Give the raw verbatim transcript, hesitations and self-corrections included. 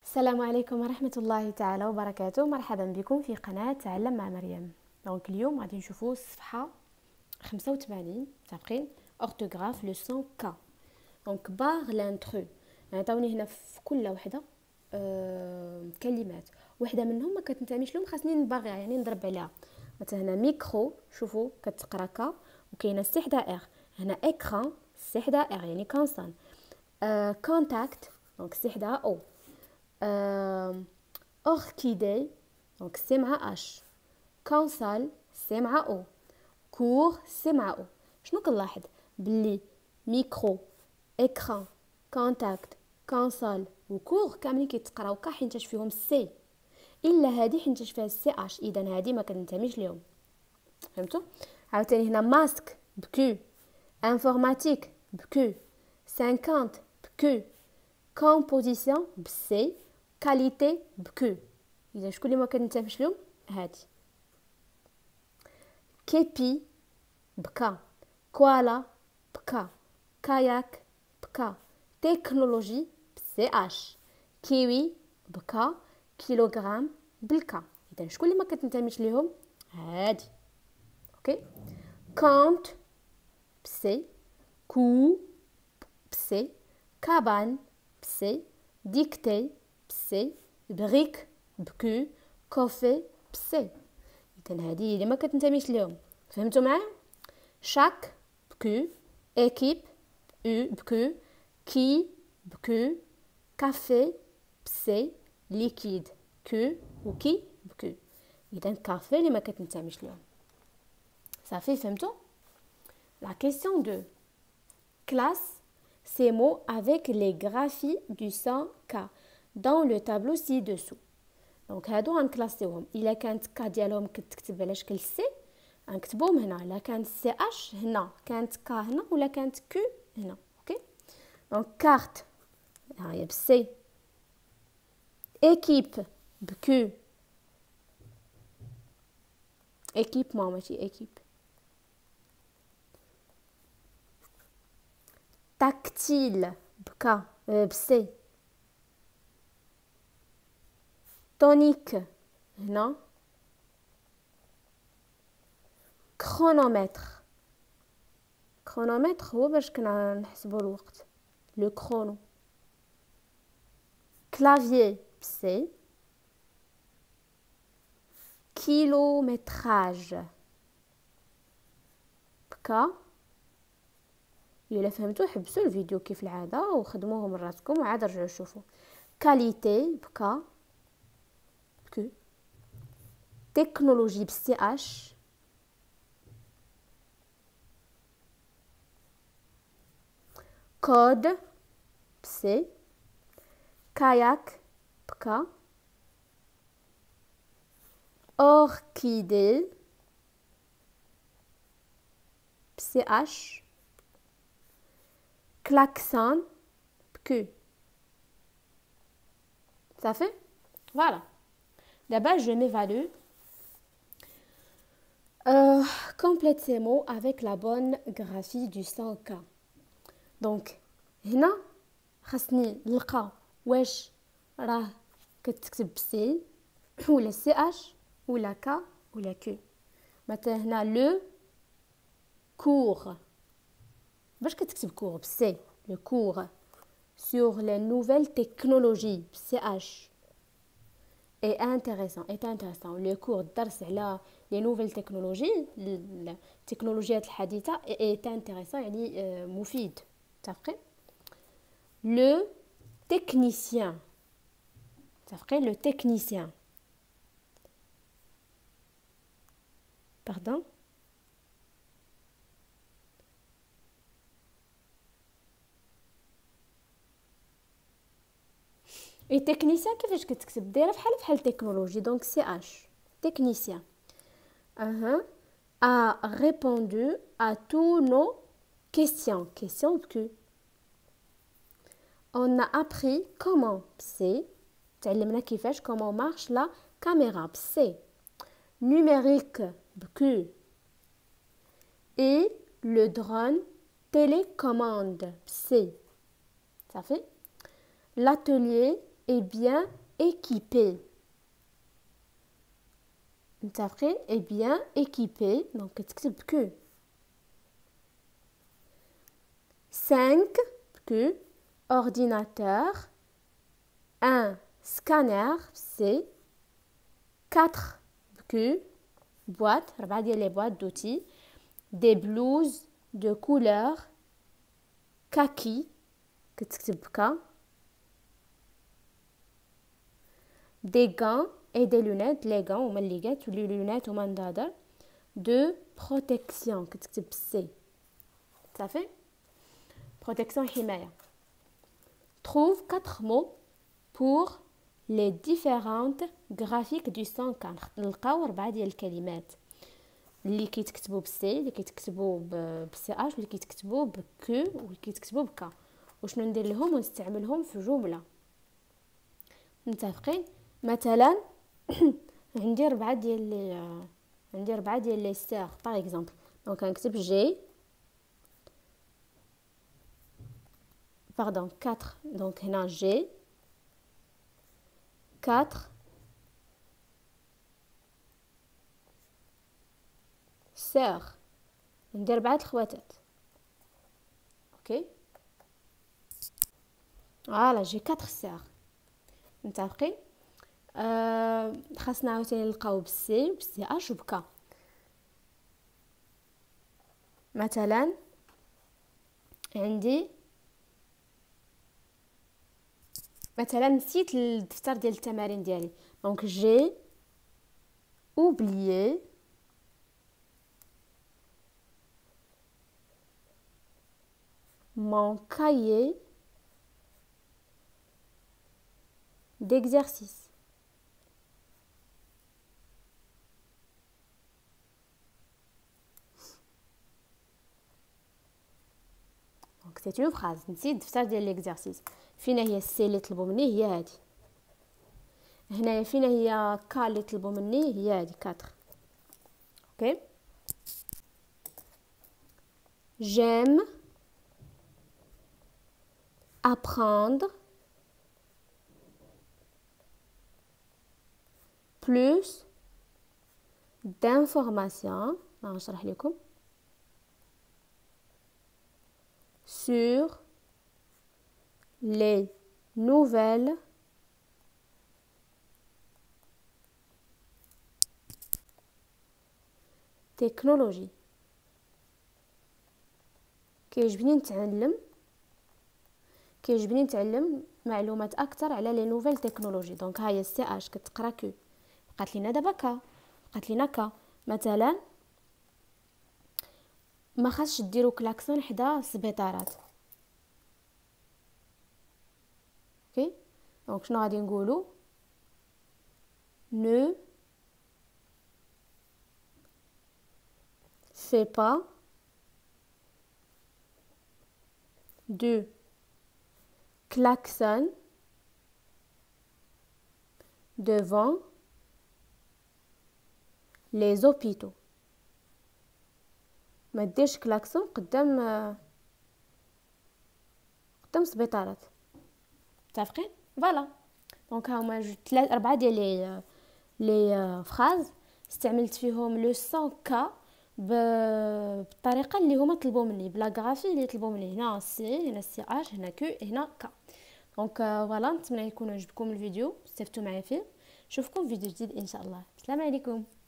السلام عليكم ورحمة الله تعالى وبركاته. مرحبا بكم في قناة تعلم مع مريم. دونك اليوم غادي نشوفوا الصفحة خمسة وثمانين متفقين orthographe leçon K. دونك باغ لانترو عطاوني هنا في كل وحدة آه كلمات، وحدة منهم ما كتنتميش لهم خاصني نباغيها يعني نضرب عليها. مثلا هنا ميكرو شوفوا كتقرا ك، وكاينه سي حدا ار، هنا اكران سي حدا ار يعني كونسون، آه كونتاكت دونك سي حدا او، Euh, orchidée, donc c'est ma H. Console, c'est ma O. Cours, c'est ma O. شنو كنلاحظ بلي ميكرو écran contact console وكور كاملين كيتقراو كا حينتاش فيهم سي، الا هادي حينتاش فيها سي اش، اذا هادي ما كننتميش ليهم. فهمتوا؟ عاوتاني هنا ماسك بكو، انفورماتيك بكو، خمسين بكو، كومبوزيسيون بسي، كاليتي بكو. اذا شكون اللي ما كنتفهمش لهم هادي. كيبي بكا، كوالا بكا، كاياك بكا، تكنولوجي بسي اش، كيوي بكا، كيلوغرام بالكا. اذا شكون اللي ما كتنتميش ليهم هادي. اوكي كونت بسي، كو بسي، كابان بسي، ديكتي بسي، بريك بكو، كوفي بسي. اذا هذه اللي ما كتنتميش ليهم. فهمتوا معايا؟ شاك بكو، ايكيب او بكو، كي بكو، كافي بسي، ليكيد كو وكي بكو. اذا كافي اللي ما كتنتميش ليهم. صافي فهمتوا؟ La question deux. Classe ces mots avec les graphies du son K dans le tableau ci-dessous. دونك هادو غنكلاسيوهم. الا كانت ك ديالهم كتكتب على شكل سي غنكتبوهم هنا، الا كانت سي اش هنا، كانت ك هنا، ولا كانت كو هنا. اوكي دونك كارت ها هي بالسي، ايكيب بكو، ايكيبمون ماشي ايكيب، تاكتيل بكا بسي، تونيك هنا، كرونومتر. كرونومتر هو باش كنا نحسبوا الوقت، لو كرونو. كلافيي بسي، كيلومتراج بكا. الا فهمتوا حبسوا الفيديو كيف العاده وخدموه من راسكم وعاد رجعوا شوفوا. كاليتي بكا بكو، تكنولوجي بسي اش، كود بسي، كاياك بكا، orchidée بسي اش، klaxon بكو. Ça fait? Voilà. D'abord, je m'évalue. Euh, complète ces mots avec la bonne graphie du son K. Donc, هنا خاصني نلقى واش راه كتكتب بسي ولا سي اش ولا كا ولا كو. مثلا هنا لو كور، باش كتكتب كور بسي، لو كور sur les nouvelles technologies بسي اش. est intéressant est intéressant le cours الدرس على les nouvelles technologies التكنولوجيات الحديثة est intéressant يعني مفيد. متفقين؟ le technicien متفقين؟ le technicien pardon اي تكنيسيان كيفاش كتكتب؟ دايره بحال بحال تكنولوجي دونك سي اش تكنيسيان. اها a répondu à tous nos questions questions que on a appris comment c'est تعلمنا كيفاش comment marche la caméra بسي، numérique بكو، et le drone télécommande بسي. صافي. L'atelier est bien équipé. متفقين est bien équipé donc كتكتب que. cinq que ordinateur, un scanner C, quatre que boîte, ربعة ديال les boîtes d'outils, des blouses de couleur kaki كتكتب بكا, des gants et des lunettes, les gants هما الليغات و les lunettes هما النظاظر, de protection كتكتب C. صافي protection حماية. Trouve quatre mots pour les différentes graphiques du cent quatre. نلقاو ربعة ديال الكلمات اللي كيتكتبوا بالسي اللي كيتكتبوا بالسي اش واللي كيتكتبوا بكو واللي كيتكتبوا بكا, وشنو ندير لهم ونستعملهم في جمله. متفقين؟ مثلا عندي ربعة ديال لي عندي ربعة ديال لي سير باغ اكزومبل, دونك غنكتب جي باردون quatre, دونك هنا جي quatre sœurs, عندي ربعة الخواتات. اوكي فوالا جي quatre sœurs. متفقين؟ آه خاصنا عاوتاني نلقاو بالسي بالسي اش وبكا. مثلا عندي مثلا نسيت الدفتر ديال التمارين ديالي, دونك جي oublié mon cahier d'exercice. Donc c'est une phrase. نسيت الدفتر ديال l'exercice. فينا هي السي اللي طلبوا مني هي هذه. هنايا فينا هي كا اللي طلبوا مني هي هذه quatre. OK. J'aime apprendre plus d'informations, نشرح لكم, sur les nouvelles technologies. كيعجبني نتعلم كيعجبني نتعلم معلومات اكثر على لي نوفيل تكنولوجي. دونك ها هي السي اش كتقرا كو, بقات لينا دابا كا, بقات لينا كا. مثلا ما خاصش ديروا كلاكسون حدا السبيطارات. اوكي دونك شنو غادي نقولوا؟ ne fais pas de klaxon devant les hôpitaux. ما ديرش كلاكسون قدام قدام السبيطارات. متفقين؟ فوالا دونك ها هما ثلاث اربعه ديال لي لي فراز استعملت فيهم لو cent كا بالطريقه اللي هما طلبوا مني, بلا غرافي اللي طلبوا مني. هنا سي, هنا سي اش, هنا كو, هنا كا. دونك فوالا نتمنى يكون عجبكم الفيديو, استفدتوا معايا فيه. نشوفكم في فيديو جديد ان شاء الله. السلام عليكم.